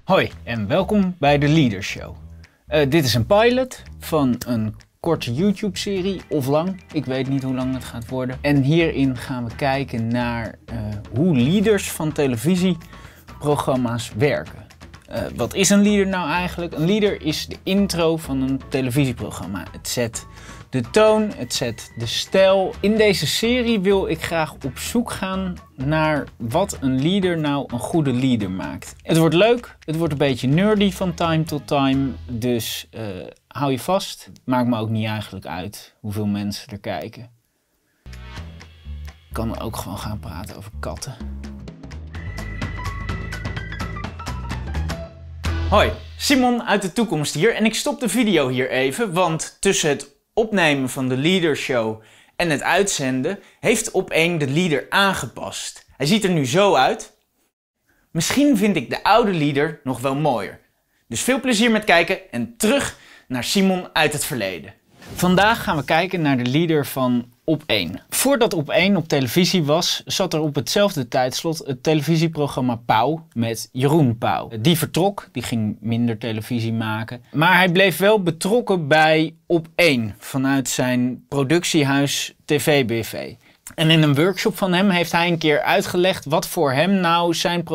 Hoi en welkom bij de Leader Show. Dit is een pilot van een korte YouTube-serie, of lang. Ik weet niet hoe lang het gaat worden. En hierin gaan we kijken naar hoe leaders van televisieprogramma's werken. Wat is een leader nou eigenlijk? Een leader is de intro van een televisieprogramma. Het zet de toon, het zet de stijl. In deze serie wil ik graag op zoek gaan naar wat een leader nou een goede leader maakt. Het wordt leuk, het wordt een beetje nerdy van time tot time, dus hou je vast. Maakt me ook niet eigenlijk uit hoeveel mensen er kijken. Ik kan ook gewoon gaan praten over katten. Hoi, Simon uit de toekomst hier en ik stop de video hier even, want tussen het opnemen van de Leader Show en het uitzenden heeft Op1 de leader aangepast. Hij ziet er nu zo uit. Misschien vind ik de oude leader nog wel mooier. Dus veel plezier met kijken en terug naar Simon uit het verleden. Vandaag gaan we kijken naar de leader van Op1. Voordat Op1 op televisie was, zat er op hetzelfde tijdslot het televisieprogramma Pauw met Jeroen Pauw. Die vertrok, die ging minder televisie maken. Maar hij bleef wel betrokken bij Op1 vanuit zijn productiehuis TV BV. En in een workshop van hem heeft hij een keer uitgelegd wat voor hem nou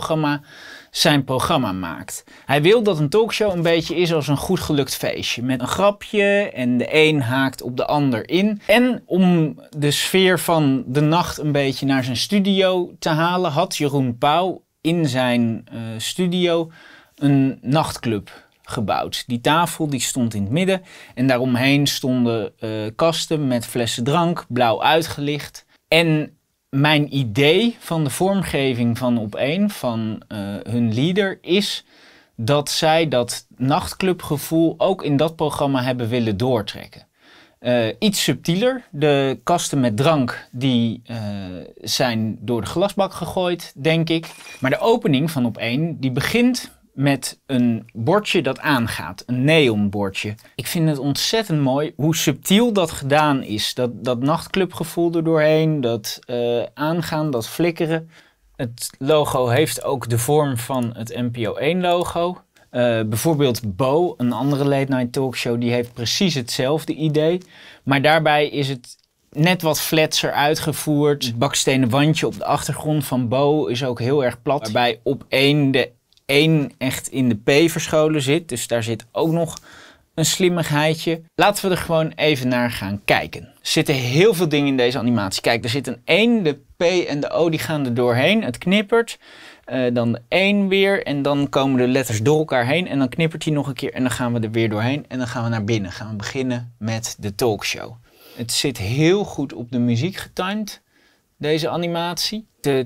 zijn programma maakt. Hij wil dat een talkshow een beetje is als een goed gelukt feestje. Met een grapje en de een haakt op de ander in. En om de sfeer van de nacht een beetje naar zijn studio te halen, had Jeroen Pauw in zijn studio een nachtclub gebouwd. Die tafel die stond in het midden en daaromheen stonden kasten met flessen drank, blauw uitgelicht. En mijn idee van de vormgeving van Op1, van hun leader, is dat zij dat nachtclubgevoel ook in dat programma hebben willen doortrekken. Iets subtieler. De kasten met drank die zijn door de glasbak gegooid, denk ik. Maar de opening van Op1 die begint met een bordje dat aangaat, een neonbordje. Ik vind het ontzettend mooi hoe subtiel dat gedaan is. Dat nachtclubgevoel er doorheen, dat aangaan, dat flikkeren. Het logo heeft ook de vorm van het NPO 1 logo. Bijvoorbeeld Bo, een andere late night talkshow, die heeft precies hetzelfde idee. Maar daarbij is het net wat flatser uitgevoerd. Het bakstenen wandje op de achtergrond van Bo is ook heel erg plat. Waarbij Op1 de 1 echt in de P verscholen zit. Dus daar zit ook nog een slimmigheidje. Laten we er gewoon even naar gaan kijken. Er zitten heel veel dingen in deze animatie. Kijk, er zit een 1, de P en de O die gaan er doorheen. Het knippert. Dan de 1 weer. En dan komen de letters door elkaar heen. En dan knippert hij nog een keer. En dan gaan we er weer doorheen. En dan gaan we naar binnen. Gaan we beginnen met de talkshow. Het zit heel goed op de muziek getimed. Deze animatie.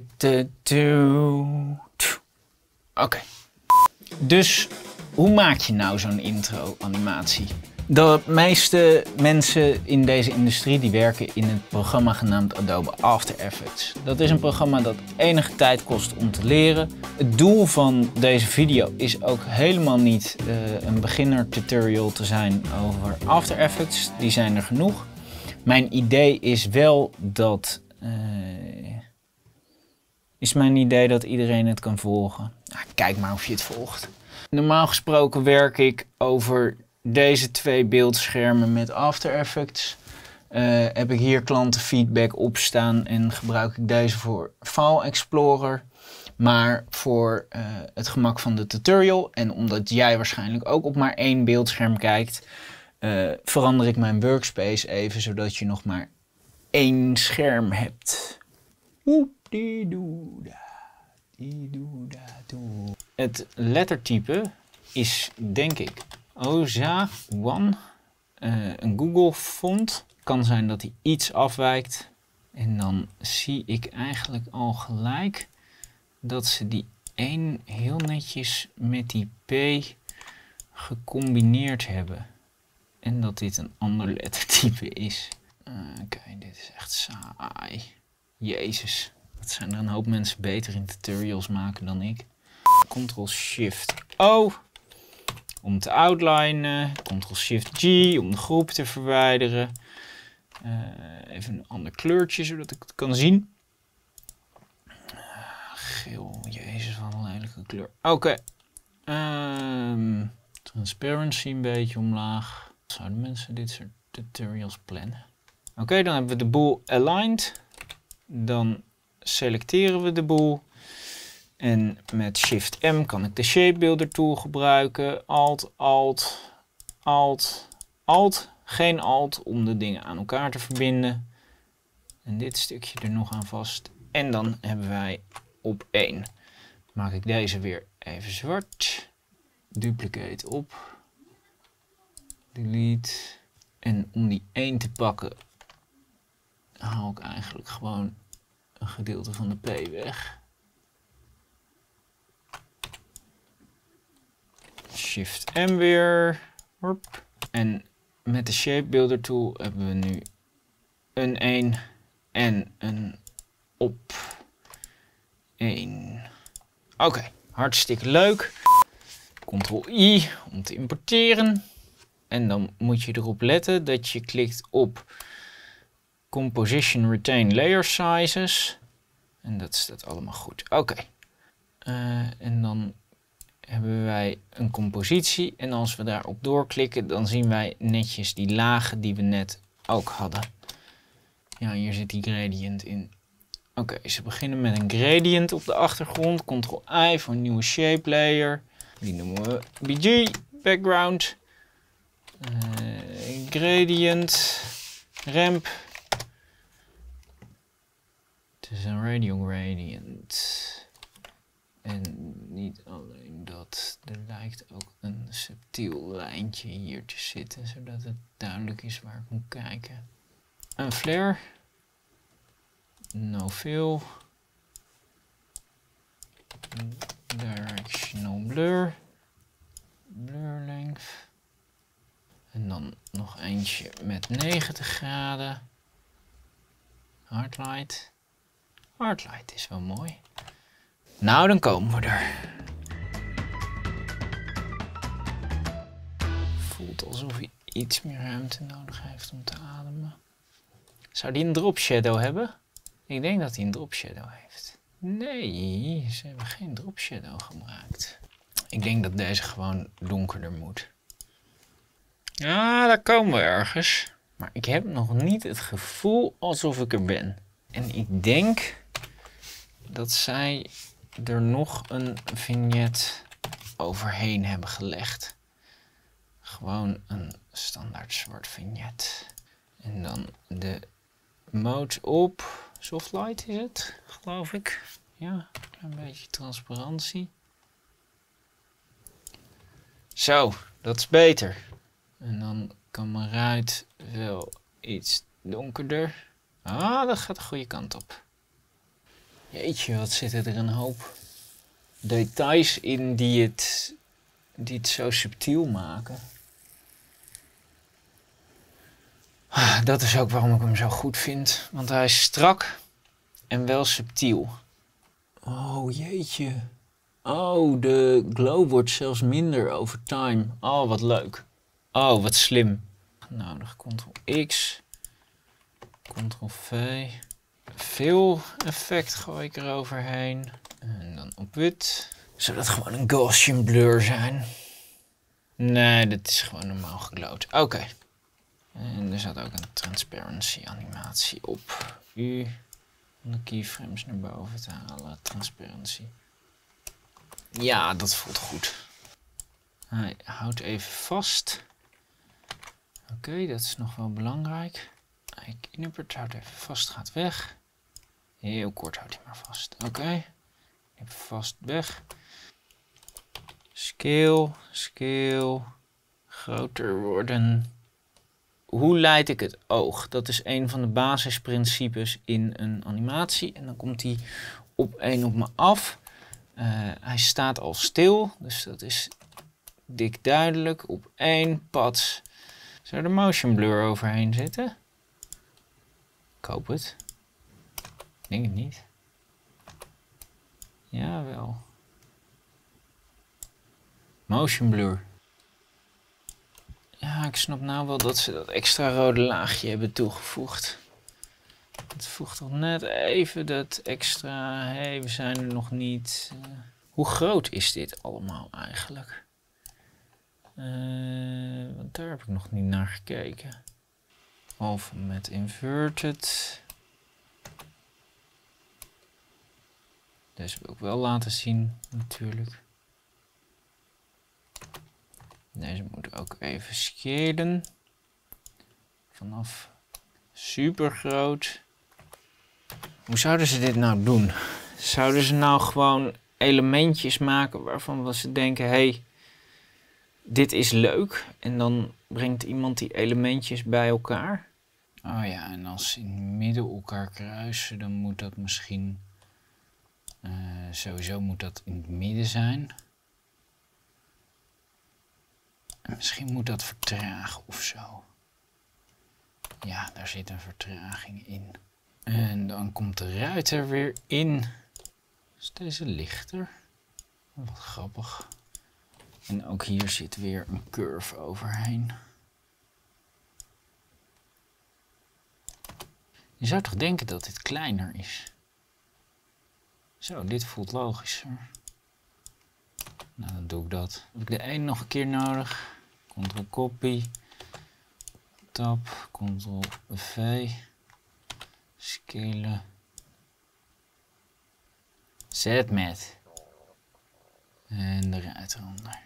Oké. Dus hoe maak je nou zo'n intro-animatie? De meeste mensen in deze industrie die werken in het programma genaamd Adobe After Effects. Dat is een programma dat enige tijd kost om te leren. Het doel van deze video is ook helemaal niet een beginner tutorial te zijn over After Effects. Die zijn er genoeg. Mijn idee is wel dat iedereen het kan volgen. Nou, kijk maar of je het volgt. Normaal gesproken werk ik over deze 2 beeldschermen met After Effects. Heb ik hier klantenfeedback op staan en gebruik ik deze voor File Explorer. Maar voor het gemak van de tutorial en omdat jij waarschijnlijk ook op maar 1 beeldscherm kijkt, verander ik mijn workspace even zodat je nog maar 1 scherm hebt. Het lettertype is denk ik OZA One, een Google font. Kan zijn dat hij iets afwijkt en dan zie ik eigenlijk al gelijk dat ze die 1 heel netjes met die P gecombineerd hebben en dat dit een ander lettertype is. Oké, dit is echt saai. Jezus. Wat zijn er een hoop mensen beter in tutorials maken dan ik. Ctrl-Shift-O om te outlinen. Ctrl-Shift-G om de groep te verwijderen. Even een ander kleurtje zodat ik het kan zien. Geel, jezus wat een lelijke kleur. Oké. Transparency een beetje omlaag. Zouden mensen dit soort tutorials plannen? Oké, dan hebben we de boel aligned. Dan selecteren we de boel. En met Shift M kan ik de Shape Builder tool gebruiken. Alt, Alt, Alt, Alt. Geen Alt om de dingen aan elkaar te verbinden. En dit stukje er nog aan vast. En dan hebben wij op 1. Maak ik deze weer even zwart. Duplicate op. Delete. En om die 1 te pakken, haal ik eigenlijk gewoon een gedeelte van de P weg. Shift M weer. Hop. En met de Shape Builder tool hebben we nu een 1 en een op 1. Oké, hartstikke leuk. Ctrl-I om te importeren. En dan moet je erop letten dat je klikt op Composition Retain Layer Sizes. En dat staat allemaal goed. Oké. En dan hebben wij een compositie. En als we daarop doorklikken, dan zien wij netjes die lagen die we net ook hadden. Ja, hier zit die gradient in. Oké, ze beginnen met een gradient op de achtergrond. Ctrl-I voor een nieuwe shape layer. Die noemen we BG, background. Gradient, ramp. Het is een radial gradient. En niet alleen dat, er lijkt ook een subtiel lijntje hier te zitten, zodat het duidelijk is waar ik moet kijken. Een flare. No fill. Directional blur. Blur length. En dan nog eentje met 90 graden. Hardlight. Hardlight is wel mooi. Nou, dan komen we er. Voelt alsof hij iets meer ruimte nodig heeft om te ademen. Zou die een drop shadow hebben? Ik denk dat hij een drop shadow heeft. Nee, ze hebben geen drop shadow gebruikt. Ik denk dat deze gewoon donkerder moet. Ja, daar komen we ergens. Maar ik heb nog niet het gevoel alsof ik er ben. En ik denk dat zij er nog een vignet overheen hebben gelegd. Gewoon een standaard zwart vignet. En dan de mode op. Softlight is het, geloof ik. Ja, een beetje transparantie. Zo, dat is beter. En dan kan mijn ruit wel iets donkerder. Ah, dat gaat de goede kant op. Jeetje, wat zitten er een hoop details in die het zo subtiel maken. Dat is ook waarom ik hem zo goed vind. Want hij is strak en wel subtiel. Oh jeetje. Oh, de glow wordt zelfs minder over time. Oh, wat leuk. Oh, wat slim. Nou, dan Ctrl-X. Ctrl-V. Veel effect gooi ik er overheen. En dan op wit. Zou dat gewoon een Gaussian blur zijn? Nee, dit is gewoon normaal geglowd. Oké. En er zat ook een transparency animatie op. U. Om de keyframes naar boven te halen. Transparency. Ja, dat voelt goed. Hij houdt even vast. Oké, dat is nog wel belangrijk. Hij knippert, houdt even vast, gaat weg. Heel kort houdt hij maar vast. Oké. Knip vast, weg. Scale, scale. Groter worden. Hoe leid ik het oog? Dat is een van de basisprincipes in een animatie. En dan komt hij op één op me af. Hij staat al stil, dus dat is dik duidelijk. Op één pad. Zou er motion blur overheen zitten? Ik hoop het. Ik denk het niet. Jawel. Motion blur. Ja, ik snap nou wel dat ze dat extra rode laagje hebben toegevoegd. Het voegt toch net even dat extra, hey, we zijn er nog niet. Hoe groot is dit allemaal eigenlijk? Want daar heb ik nog niet naar gekeken. Oven met inverted. Deze wil ik wel laten zien natuurlijk. Deze moet ook even scalen. Vanaf super groot. Hoe zouden ze dit nou doen? Zouden ze nou gewoon elementjes maken waarvan ze denken, hey, dit is leuk. En dan brengt iemand die elementjes bij elkaar. Oh ja, en als ze in het midden elkaar kruisen, dan moet dat misschien... sowieso moet dat in het midden zijn. En misschien moet dat vertragen of zo. Ja, daar zit een vertraging in. En dan komt de ruit er weer in. Is deze lichter? Wat grappig. En ook hier zit weer een curve overheen. Je zou toch denken dat dit kleiner is? Zo, dit voelt logischer. Nou, dan doe ik dat. Heb ik de 1 nog een keer nodig? Ctrl-copy. Tab, Ctrl-V. Scalen. Z-mat. En de ruit eronder.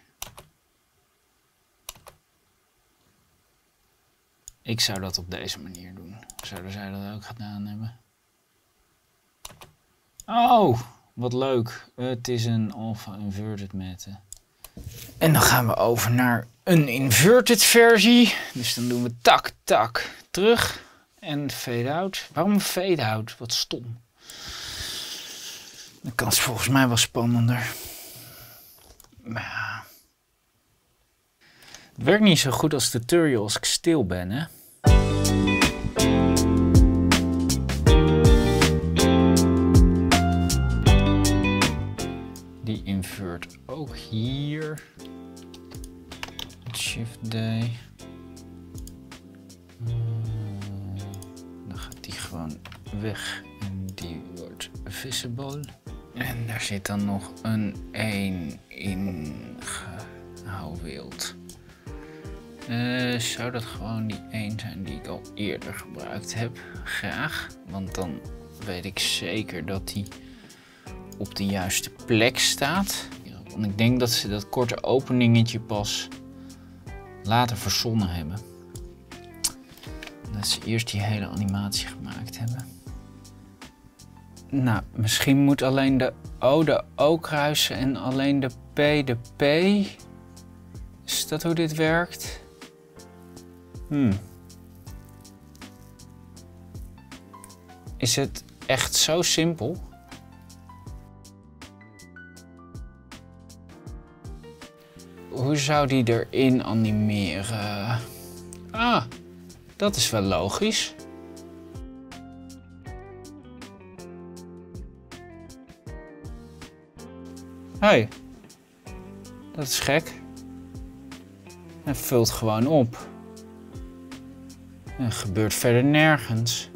Ik zou dat op deze manier doen. Zouden zij dat ook gedaan hebben? Oh, wat leuk. Het is een alpha inverted mat. En dan gaan we over naar een inverted versie. Dus dan doen we tak, tak, terug. En fade out. Waarom fade out? Wat stom. De kans is volgens mij wel spannender. Maar ja. Het werkt niet zo goed als tutorial als ik stil ben, hè. Die invert ook hier. Shift D. Dan gaat die gewoon weg en die wordt visible. En daar zit dan nog een 1 in gehouwild. Zou dat gewoon die 1 zijn die ik al eerder gebruikt heb? Graag, want dan weet ik zeker dat die op de juiste plek staat. Want ik denk dat ze dat korte openingetje pas later verzonnen hebben. Dat ze eerst die hele animatie gemaakt hebben. Nou, misschien moet alleen de O de O kruisen en alleen de P de P. Is dat hoe dit werkt? Is het echt zo simpel? Hoe zou die erin animeren? Ah, dat is wel logisch. Hé, dat is gek. Hij vult gewoon op. Er gebeurt verder nergens.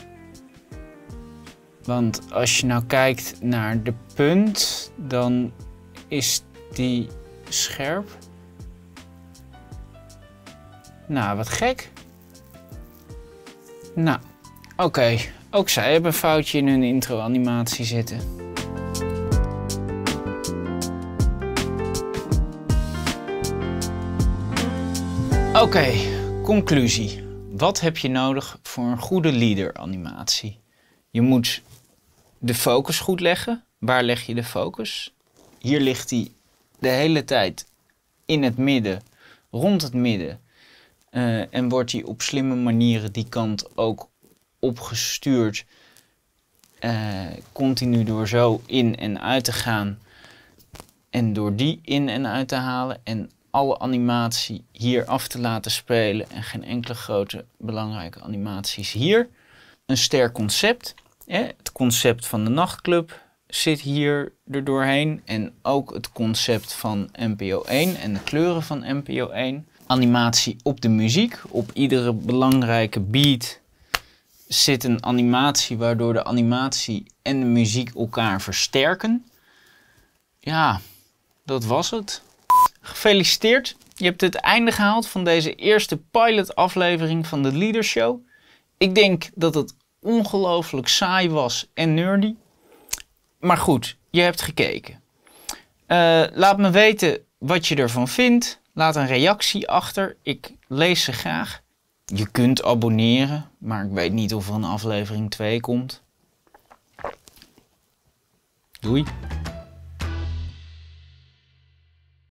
Want als je nou kijkt naar de punt, dan is die scherp. Nou, wat gek. Nou, oké. Ook zij hebben een foutje in hun intro-animatie zitten. Oké, conclusie. Wat heb je nodig voor een goede leader-animatie? Je moet de focus goed leggen. Waar leg je de focus? Hier ligt hij de hele tijd in het midden, rond het midden. En wordt hij op slimme manieren die kant ook opgestuurd. Continu door zo in en uit te gaan. En door die in en uit te halen. En alle animatie hier af te laten spelen. En geen enkele grote belangrijke animaties hier. Een sterk concept. Het concept van de nachtclub zit hier er doorheen. En ook het concept van NPO 1 en de kleuren van NPO 1. Animatie op de muziek. Op iedere belangrijke beat zit een animatie waardoor de animatie en de muziek elkaar versterken. ja, dat was het. Gefeliciteerd. Je hebt het einde gehaald van deze eerste pilot aflevering van de Leader Show. Ik denk dat het ongelooflijk saai was en nerdy. Maar goed, je hebt gekeken. Laat me weten wat je ervan vindt. Laat een reactie achter. Ik lees ze graag. Je kunt abonneren, maar ik weet niet of er een aflevering 2 komt. Doei.